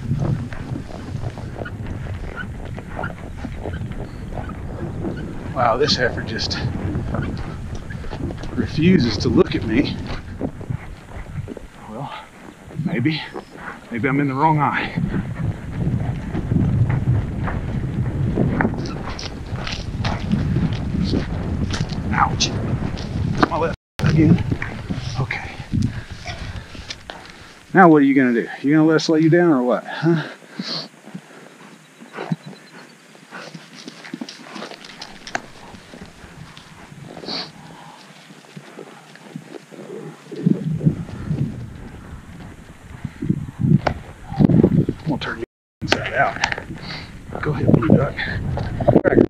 Wow, this heifer just refuses to look at me. Well, maybe I'm in the wrong eye. Ouch. My left again. Okay. Now what are you gonna do? You gonna let us lay you down or what? Huh? I'm gonna turn you inside out. Go ahead, blue duck.